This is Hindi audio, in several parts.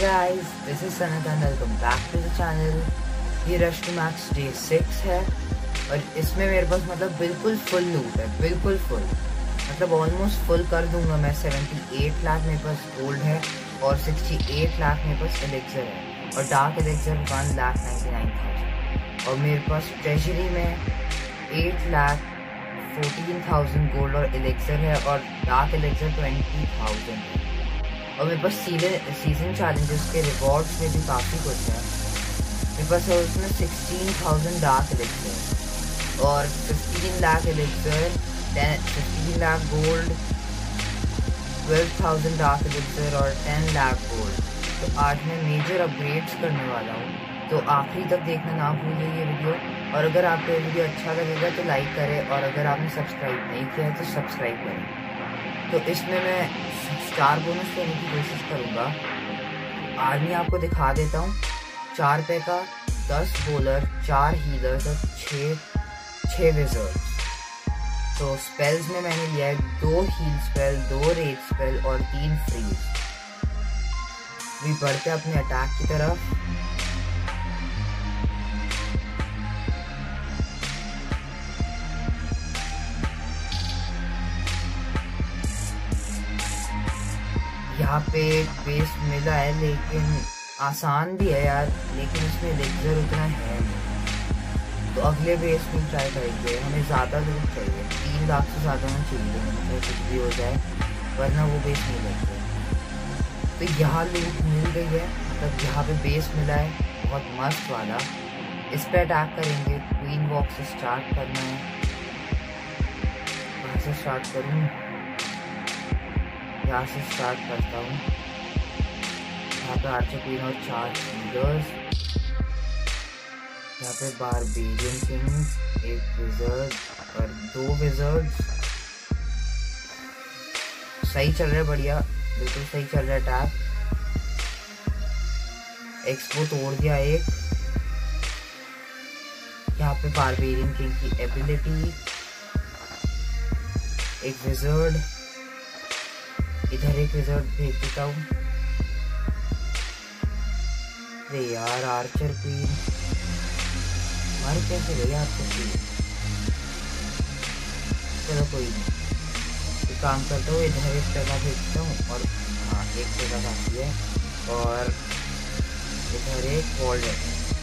guys, this is Sanat and welcome back to the channel। ये रश टू मैक्स डे 6 है और इसमें मेरे पास मतलब बिल्कुल फुल लूट है, बिल्कुल फुल, मतलब ऑलमोस्ट फुल कर दूंगा मैं। 78 लाख मेरे पास गोल्ड है और 68 लाख मेरे पास एलेक्सर है और डार्क एलेक्सर 1,99,000 और मेरे पास ट्रेजरी में 8,14,000 गोल्ड और एलेक्सर है और डार्क एलेक्सर 20,000 है और मेरे पास सीजन चैलेंजेस के रिवॉर्ड्स में भी काफ़ी कुछ है। मेरे पास है उसमें 16,000 डार्क एलेक्सर और 15 lakh elixir, 15 lakh gold, 12,000 dark elixir और 10 लाख गोल्ड। तो आज मैं मेजर अपग्रेड्स करने वाला हूँ, तो आखिरी तक देखना ना भूलिए ये वीडियो। और अगर आपको ये वीडियो अच्छा लगेगा तो लाइक करें और अगर आपने सब्सक्राइब नहीं किया है तो सब्सक्राइब करें। तो इसमें मैं स्टार बोनस लेने की कोशिश करूँगा। आर्मी आपको दिखा देता हूँ। 4 पैका, 10 बॉलर, 4 हीलर्स और 6 विजर्ड्स। तो स्पेल्स में मैंने लिया है 2 हील स्पेल, 2 रेज स्पेल और 3 फ्रीज। भी बढ़ते अपने अटैक की तरफ। यहाँ पे बेस मिला है लेकिन आसान भी है यार, लेकिन इसमें एलेक्सर उतना है नहीं। तो अगले बेस में ट्राई करेंगे। हमें ज़्यादा लूट चाहिए, 3 लाख से ज़्यादा में चाहिए, मतलब कुछ भी हो जाए, वरना वो बेस नहीं लगते। तो यहाँ लूट मिल गई है, मतलब यहाँ पे बेस मिला है बहुत मस्त वाला। इस पर अटैक करेंगे। क्वीन वॉक से स्टार्ट करना है। कहाँ से स्टार्ट करूँ? यहाँ से स्टार्ट करता हूँ। यहाँ पे आर्चर क्वीन और 4 हीलर्स। यहाँ पे बारबेरियन किंग, 1 विजर्ड और 2 विजर्ड्स। सही चल रहा है, बढ़िया, बिल्कुल सही चल रहा है अटैक। एक्सपो तोड़ दिया एक। यहाँ पे बारबेरियन किंग की एबिलिटी, 1 विजर्ड, इधर 1 विजर्ड भेज देता हूँ। अरे यार आर्चर क्वीन मर कैसे गई आर्चर क्वीन? चलो कोई नहीं, एक काम करता हूँ, इधर 1 पैका भेजता हूँ और हाँ 1 पैका काफी है और इधर 1 वॉल है।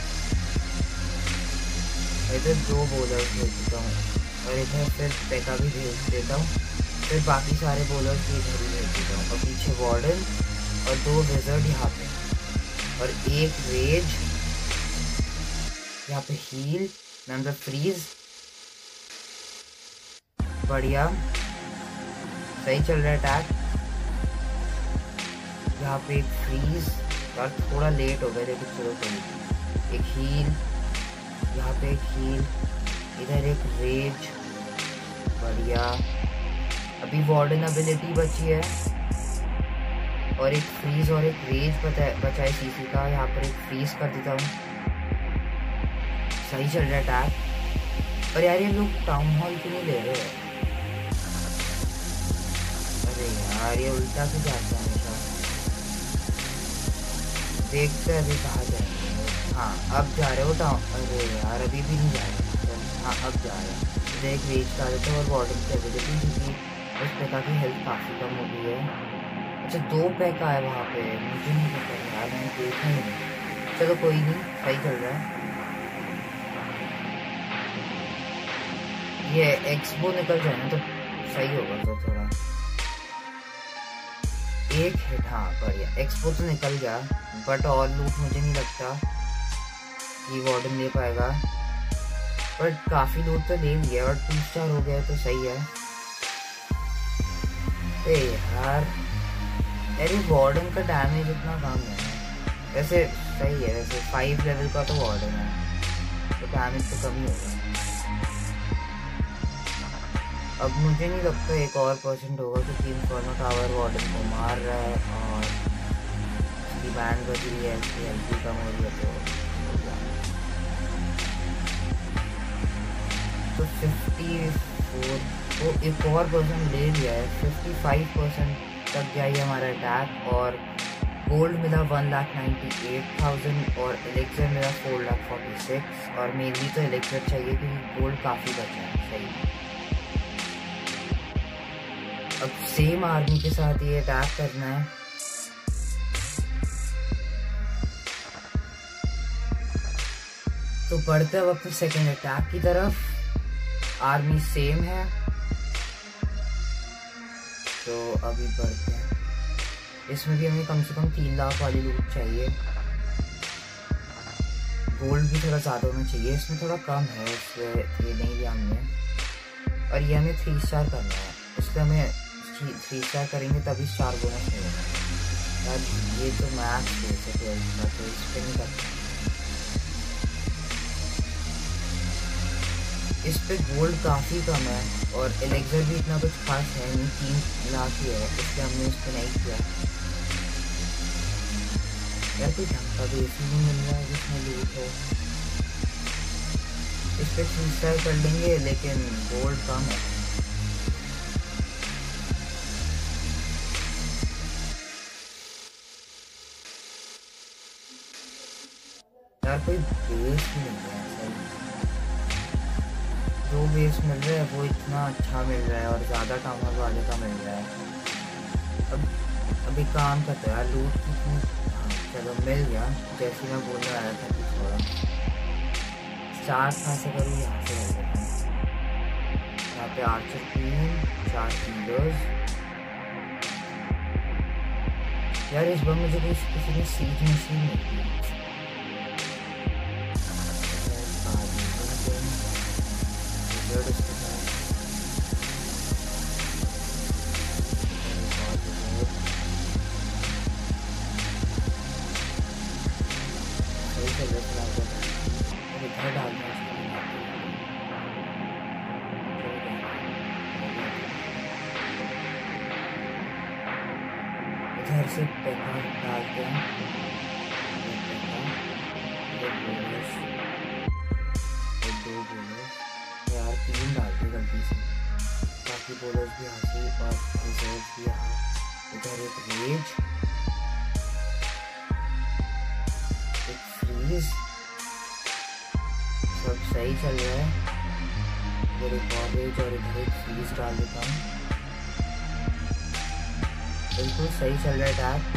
इधर 2 बॉलर भेज देता हूँ और इधर फिर पैका भी भेज देता हूँ। फिर बाकी सारे बॉलर्स भी इधर ही भेज देता हूँ और पीछे वार्डन और 2 विजर्ड यहाँ पे और 1 रेज। यहाँ पे हील, नंबर फ्रीज। बढ़िया, सही चल रहा है अटैक। यहाँ पे 1 फ्रीज और थोड़ा लेट हो गया लेकिन चलो कोई। 1 हील, यहाँ पे 1 हील, इधर 1 रेज। बढ़िया, अभी वार्डन एबिलिटी बची है और 1 फ्रीज और 1 रेज बचा है सीसी का। यहाँ पर 1 फ्रीज कर देता हूँ। सही चल रहा है अटैक। पर यार ये लोग टाउन हॉल क्यों नहीं ले रहे हैं? अरे यार ये उल्टा क्यों जाता है हमेशा? देखते हैं अभी कहाँ जाएंगे। हाँ अब जा रहे हो टाउन। अरे यार अभी भी नहीं जा रहे। हाँ अब जा रहे हैं। इधर 1 रेज का देता हूँ और वार्डन की एबिलिटी, क्योंकि उस पैका की हेल्थ काफ़ी कम हो गई है। अच्छा 2 पैका है वहाँ पे, मुझे नहीं पता यार, मैंने देखा ही नहीं। चलो कोई नहीं, सही चल रहा है। ये एक्सपो निकल जाए ना तो सही होगा, तो थोड़ा 1 हिट। हाँ बढ़िया, एक्सपो तो निकल गया बट और लूट मुझे नहीं लगता कि वार्डन ले पाएगा। बट काफ़ी लूट तो ले लिया और 2 स्टार हो गया तो सही है। यार अरे वार्डन का डैमेज इतना कम है, वैसे सही है, वैसे 5 लेवल का तो वार्डन है तो डैमेज तो कम ही होगा। अब मुझे नहीं लगता 1 और % होगा क्योंकि इन्फर्नो टावर वार्डन को मार रहा है और उसकी बैंड बज रही है, उसकी हेल्थ कम हो रही है तो 54 तो 1 और % ले लिया है। 55% तक गया ये हमारा अटैक और गोल्ड मिला 1,98,000 और एलेक्सर मिला 4,46,000 और मेनली तो एलेक्सर चाहिए क्योंकि गोल्ड काफ़ी बचा है। सही, अब सेम आर्मी के साथ ये अटैक करना है। तो बढ़ते हैं अपने सेकेंड अटैक की तरफ। आर्मी सेम है तो अभी बढ़ते हैं। इसमें भी हमें कम से कम 3 लाख वाली लूट चाहिए। गोल्ड भी थोड़ा ज़्यादा होना चाहिए, इसमें थोड़ा कम है इसलिए ये नहीं लिया हमने। और ये हमें 3 स्टार करना है, इसलिए हमें 3 स्टार करेंगे तभी स्टार बोनस मिलेगा। यार ये तो मैथ दे सके इसका, तो इस पर नहीं करते। इस पे गोल्ड काफ़ी कम है और एलेक्सर भी इतना कुछ खास है नहीं, 3 लाख ही है, इसलिए हमने इस पर नहीं किया। यार कोई ढंग का बेस नहीं मिल रहा है जिसमें लूट है। इस पर 3 स्टार कर लेंगे लेकिन गोल्ड कम है। यार कोई बेस नहीं मिल रहा है, जो बेस मिल रहा है वो इतना अच्छा मिल रहा है और ज़्यादा टाउनर वाले का मिल रहा है। अब अभी काम करते हैं यार, लूट कितनी, हाँ चलो मिल गया। जैसे मैं बोलने आया था कि थोड़ा स्टार्ट कहाँ से करूँ, यहाँ से कर देता हूँ। यहाँ पे आर्चर 4 हीलर्स। यार इस बार मुझे किसी ने सीज मशीन मिली है। इधर से पैसा डालते हैं, दो बोलर्स, यार 3 डालते गलती से, बाकी बोलर्स भी हासिल और रिजर्व भी यहाँ। इधर एक रेज, एक फ्रीज, सब सही चल रहा है। इधर एक और रेज और इधर एक फ्रीज डाल देता हूँ। बिल्कुल सही चल रहा है अटैक,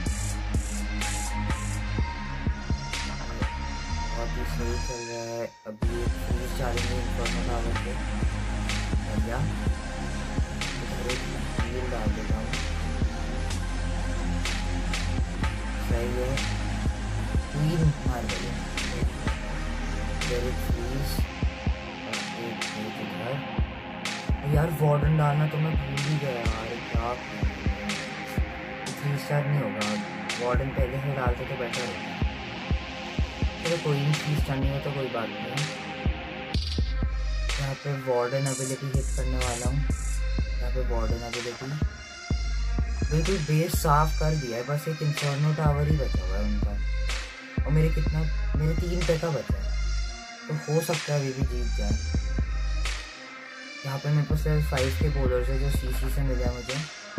बहुत ही सही चल रहा है। अभी एक फ्रीज डालेंगे इन्फर्नो टावर पे, बढ़िया। इधर एक हील डाल देता हूँ, सही है। क्वीन मार देंगे, इधर एक फ्रीज और एक इधर। यार वार्डन डालना तो मैं भूल ही गया यार, क्या 3 स्टार नहीं होगा, वार्डन पहले से डालते तो बेटर होता। चलो कोई नहीं, 3 स्टार नहीं हो तो कोई बात नहीं है। यहाँ पे वार्डन एबिलिटी हिट करने वाला हूँ। यहाँ पे वार्डन एबिलिटी बिल्कुल बेस साफ कर दिया है, बस एक इंफर्नो टावर ही बचा हुआ है उनका। और मेरे 3 पैसा बचा है, तो हो सकता है अभी भी जीत जाए। यहाँ पे मेरे पास सिर्फ 5 के बॉलर्स है जो सीसी से मिले मुझे।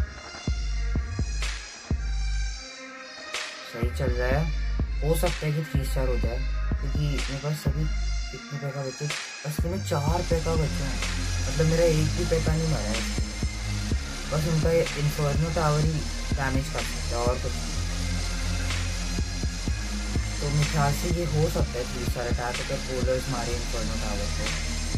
सही चल रहा है, हो सकता है कि 3 स्टार हो जाए क्योंकि मेरे पास सभी कितने पैसा बचे, असली में 4 पैसा बचे हैं। मतलब मेरा एक भी पैसा नहीं मरा है, बस उनका ये इन्फर्नो टावर ही डैमेज कर सकता है और कुछ। तो मेरे ख्याल से ये हो सकता है 3 स्टार अटैक अगर बॉलर्स मारे इन्फर्नो टावर को।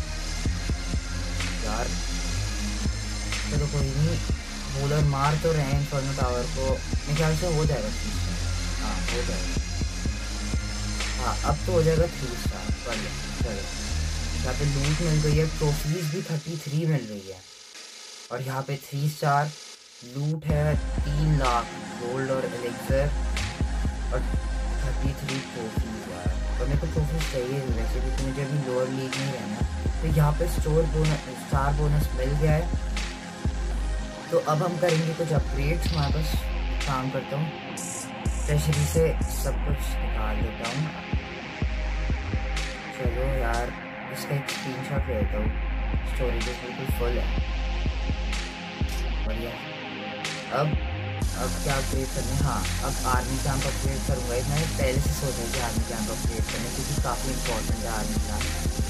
यार चलो कोई नहीं, बॉलर मार तो रहे हैं इन्फर्नो टावर को, मेरे ख्याल से हो जाएगा 3 स्टार। हाँ हो जाएगा, हाँ अब तो हो जाएगा 3 स्टार। बढ़िया, चलो यहाँ पे लूट मिल रही है, ट्रॉफीज भी 33 मिल रही है और यहाँ पे 3 स्टार लूट है। 3 लाख गोल्ड और एलेक्सर और 33 ट्रॉफीज यार। और मेरे को ट्रॉफीज चाहिए नहीं वैसे, क्योंकि मुझे अभी लोअर लीग नहीं रहना। तो यहाँ पे स्टार बोनस मिल गया है, तो अब हम करेंगे कुछ अपग्रेड्स। मैं बस काम करता हूँ, ट्रेजरी से सब कुछ निकाल देता हूँ। चलो यार इसका एक स्क्रीनशॉट ले लेता हूँ, स्टोरेज बिल्कुल फुल है, बढ़िया। अब अब क्या अपग्रेड करने, हाँ अब आर्मी कैंप अपग्रेड करूँगा। मैंने पहले से सोचा कि आर्मी कैंप अपग्रेड करने, क्योंकि काफ़ी इंपॉर्टेंट है आर्मी कैंप।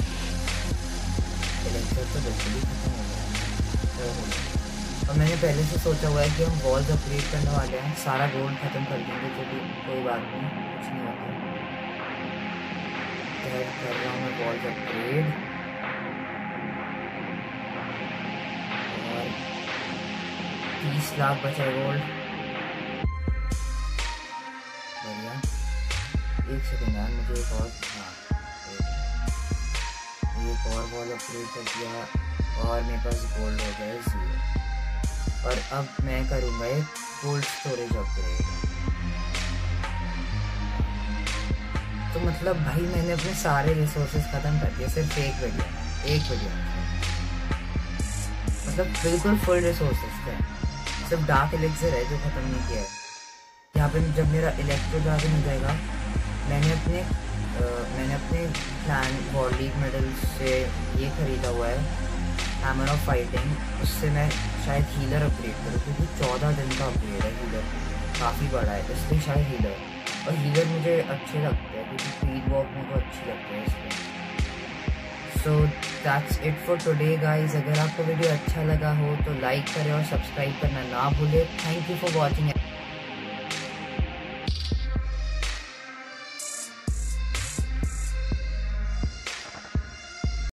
एलेक्सर तो बिल्कुल ही खत्म हो गया है, और मैंने पहले से सोचा हुआ है कि हम वॉल्स अपग्रेड करने वाले हैं। सारा गोल्ड खत्म कर देंगे, तो भी कोई बात नहीं, कुछ नहीं होता। कर रहा हूँ मैं वॉल्स अपग्रेड, और 30 लाख बचा गोल्ड। बढ़िया, एक सेकेंड यार, मुझे एक और, हाँ एक और वॉल अपग्रेड कर दिया, और मेरे पास गोल्ड हो गया 0। और अब मैं करूँगा एक कोल्ड स्टोरेज अपग्रेड। तो मतलब भाई मैंने अपने सारे रिसोर्सेज ख़त्म कर दिए, सिर्फ एक वीडियो मतलब बिल्कुल फुल रिसोर्सेज थे। सिर्फ डार्क एलेक्सर है जो ख़त्म नहीं किया है। यहाँ पे जब मेरा इलेक्ट्रो ड्रैगन हो जाएगा, मैंने अपने प्लान वॉर लीग मेडल से ये ख़रीदा हुआ है, हैमर ऑफ फाइटिंग। उससे मैं शायद हीलर अपग्रेड करूँ, क्योंकि 14 दिन का अपग्रेड है। हीलर काफ़ी बड़ा है, इसलिए शायद हीलर, और हीलर मुझे अच्छे लगते हैं क्योंकि फील्ड वॉक मेरे को अच्छी लगती है इसलिए। So that's it for today guys. अगर आपको वीडियो अच्छा लगा हो तो लाइक करें और सब्सक्राइब करना ना भूलें। Thank you for watching.